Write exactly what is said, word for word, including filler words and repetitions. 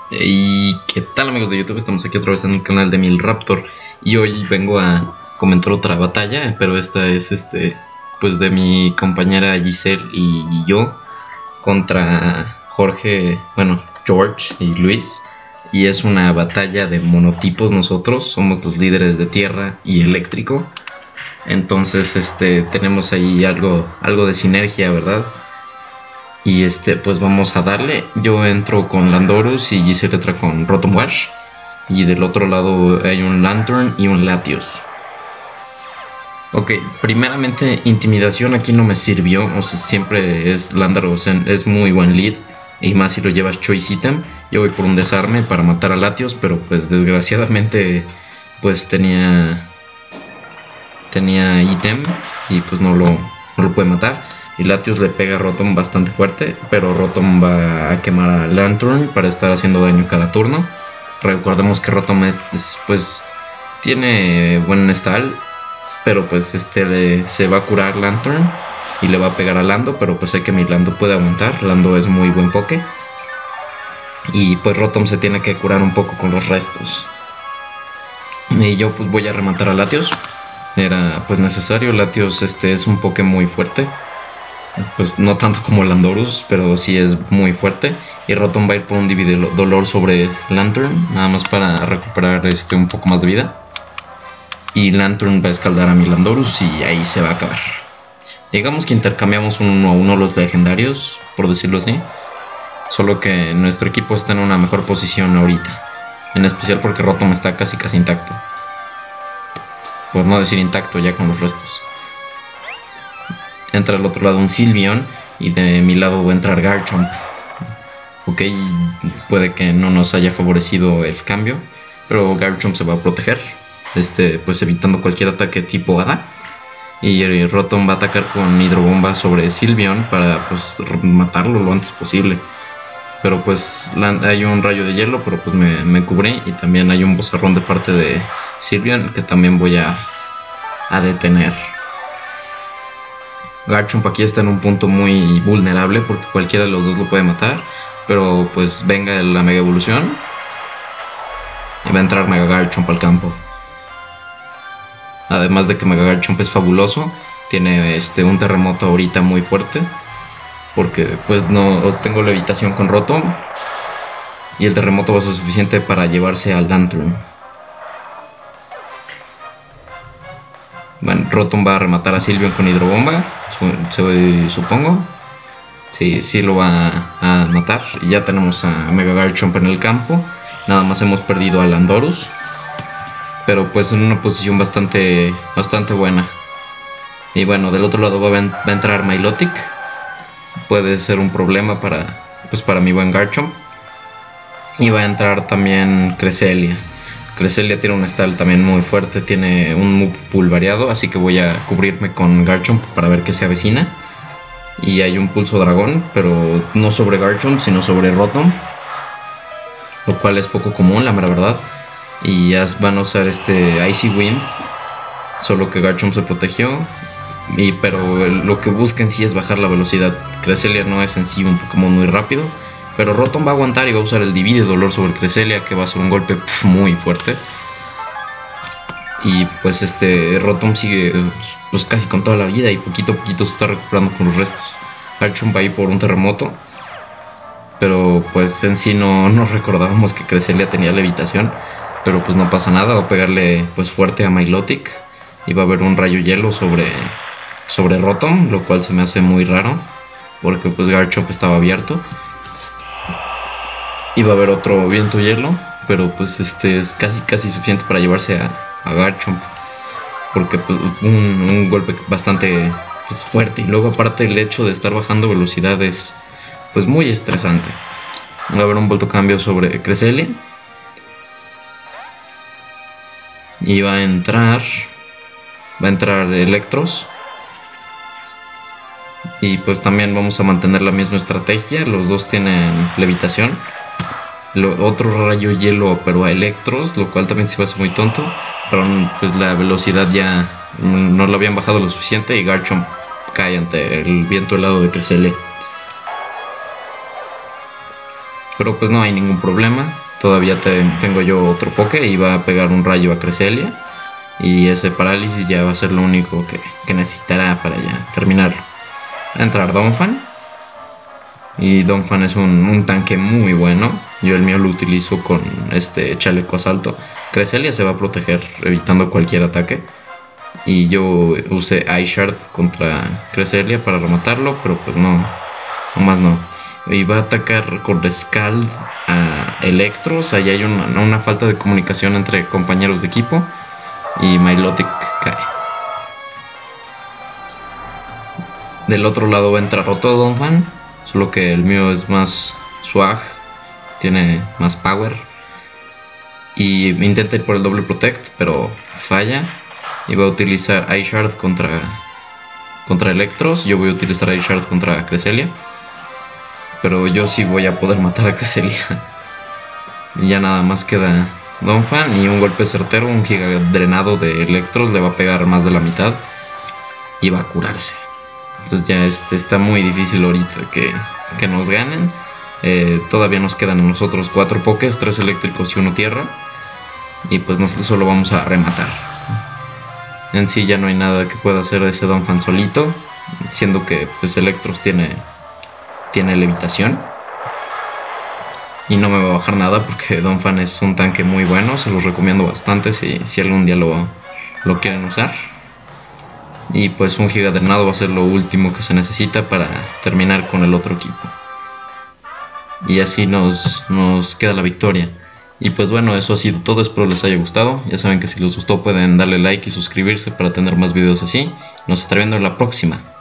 Y qué tal, amigos de YouTube, estamos aquí otra vez en el canal de Milraptor. Y hoy vengo a comentar otra batalla, pero esta es este pues de mi compañera Giselle y, y yo contra Jorge, bueno, George y Luis. Y es una batalla de monotipos. Nosotros somos los líderes de tierra y eléctrico. Entonces este tenemos ahí algo, algo de sinergia, ¿verdad? Y este, pues vamos a darle. Yo entro con Landorus y Giselle entra con Rotom Wash. Y del otro lado hay un Lantern y un Latios. Ok, primeramente intimidación aquí no me sirvió. O sea, siempre es Landorus, es muy buen lead. Y más si lo llevas Choice Item. Yo voy por un desarme para matar a Latios, pero pues desgraciadamente pues tenía tenía ítem y pues no lo, no lo puede matar. Y Latios le pega a Rotom bastante fuerte, pero Rotom va a quemar a Lantern para estar haciendo daño cada turno. Recordemos que Rotom es, pues tiene buen stall, pero pues este le, se va a curar Lantern y le va a pegar a Lando, pero pues sé que mi Lando puede aguantar. Lando es muy buen poke. Y pues Rotom se tiene que curar un poco con los restos. Y yo pues voy a rematar a Latios. Era pues necesario. Latios este es un poke muy fuerte. Pues no tanto como Landorus, pero sí es muy fuerte. Y Rotom va a ir por un Divide Dolor sobre Lantern, nada más para recuperar este un poco más de vida. Y Lantern va a escaldar a mi Landorus y ahí se va a acabar. Digamos que intercambiamos un uno a uno los legendarios, por decirlo así. Solo que nuestro equipo está en una mejor posición ahorita. En especial porque Rotom está casi casi intacto. Por no decir intacto ya con los restos. Entra al otro lado un Sylveon y de mi lado va a entrar Garchomp. Ok, puede que no nos haya favorecido el cambio, pero Garchomp se va a proteger, este, pues evitando cualquier ataque tipo hada. Y Rotom va a atacar con hidrobomba sobre Sylveon para pues matarlo lo antes posible. Pero pues hay un rayo de hielo, pero pues me, me cubrí. Y también hay un bozarrón de parte de Sylveon que también voy a, a detener. Garchomp aquí está en un punto muy vulnerable porque cualquiera de los dos lo puede matar. Pero pues venga la mega evolución y va a entrar Mega Garchomp al campo. Además de que Mega Garchomp es fabuloso, tiene este un terremoto ahorita muy fuerte. Porque pues no tengo levitación con Rotom. Y el terremoto va a ser suficiente para llevarse al Lantern. Bueno, Rotom va a rematar a Sylveon con hidrobomba, supongo. Sí, sí lo va a matar. Y ya tenemos a Mega Garchomp en el campo. Nada más hemos perdido a Landorus, pero pues en una posición bastante bastante buena. Y bueno, del otro lado va a, va a entrar Milotic. Puede ser un problema para, pues para mi buen Garchomp. Y va a entrar también Cresselia. Cresselia tiene un style también muy fuerte, tiene un move pool variado, así que voy a cubrirme con Garchomp para ver qué se avecina. Y hay un pulso dragón, pero no sobre Garchomp, sino sobre Rotom, lo cual es poco común, la mera verdad. Y ya van a usar este Icy Wind, solo que Garchomp se protegió. Y, pero lo que busca en sí es bajar la velocidad. Cresselia no es en sí un Pokémon muy rápido, pero Rotom va a aguantar y va a usar el Divide Dolor sobre Cresselia, que va a ser un golpe pf, muy fuerte. Y pues este Rotom sigue pues casi con toda la vida y poquito a poquito se está recuperando con los restos. Garchomp va a ir por un terremoto, pero pues en sí no, no recordábamos que Cresselia tenía levitación. Pero pues no pasa nada, va a pegarle pues fuerte a Milotic. Y va a haber un rayo hielo sobre, sobre Rotom, lo cual se me hace muy raro, porque pues Garchomp estaba abierto. Y va a haber otro viento hielo, pero pues este es casi casi suficiente para llevarse a, a Garchomp, porque pues un, un golpe bastante pues, fuerte. Y luego aparte el hecho de estar bajando velocidad es pues muy estresante. Va a haber un vuelto cambio sobre Cresselia. Y va a entrar Va a entrar Electros. Y pues también vamos a mantener la misma estrategia. Los dos tienen levitación. Lo, otro rayo hielo pero a Electros, lo cual también se va a hacer muy tonto. Pero pues la velocidad ya no la habían bajado lo suficiente. Y Garchomp cae ante el viento helado de Cresselia. Pero pues no hay ningún problema. Todavía te, tengo yo otro poke y va a pegar un rayo a Cresselia. Y ese parálisis ya va a ser lo único que, que necesitará para ya terminarlo. Va a entrar Donphan. Y Donphan es un, un tanque muy bueno. Yo el mío lo utilizo con este chaleco asalto. Cresselia se va a proteger evitando cualquier ataque. Y yo usé Ice Shard contra Cresselia para rematarlo, pero pues no, nomás no. Y va a atacar con Scald a Electros. Ahí hay una, una falta de comunicación entre compañeros de equipo. Y Milotic cae. Del otro lado va a entrar otro Donphan, solo que el mío es más swag, tiene más power. Y intenta ir por el doble protect, pero falla. Y va a utilizar Ice Shard contra, contra Electros. Yo voy a utilizar Ice Shard contra Cresselia. Pero yo sí voy a poder matar a Cresselia. Y ya nada más queda Donphan y un golpe certero, un giga drenado de Electros le va a pegar más de la mitad y va a curarse. Entonces ya este está muy difícil ahorita que, que nos ganen. Eh, todavía nos quedan a nosotros cuatro pokés, tres eléctricos y uno tierra. Y pues nosotros solo vamos a rematar. En sí ya no hay nada que pueda hacer ese Donphan solito, siendo que pues Electros tiene, tiene levitación. Y no me va a bajar nada porque Donphan es un tanque muy bueno, se los recomiendo bastante si, si algún día lo, lo quieren usar. Y pues un giga drenado va a ser lo último que se necesita para terminar con el otro equipo. Y así nos, nos queda la victoria. Y pues bueno, eso ha sido todo, espero les haya gustado. Ya saben que si les gustó pueden darle like y suscribirse para tener más videos así. Nos estaremos viendo en la próxima.